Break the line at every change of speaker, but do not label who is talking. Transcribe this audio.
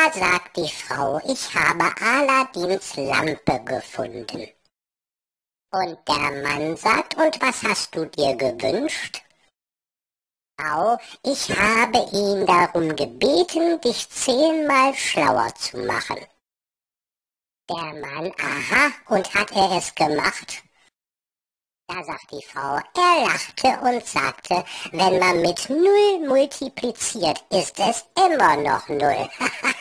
Da sagt die Frau, ich habe Aladins Lampe gefunden. Und der Mann sagt, und was hast du dir gewünscht? Frau, ich habe ihn darum gebeten, dich 10-mal schlauer zu machen. Der Mann, aha, und hat er es gemacht? Da sagt die Frau, er lachte und sagte, wenn man mit 0 multipliziert, ist es immer noch 0.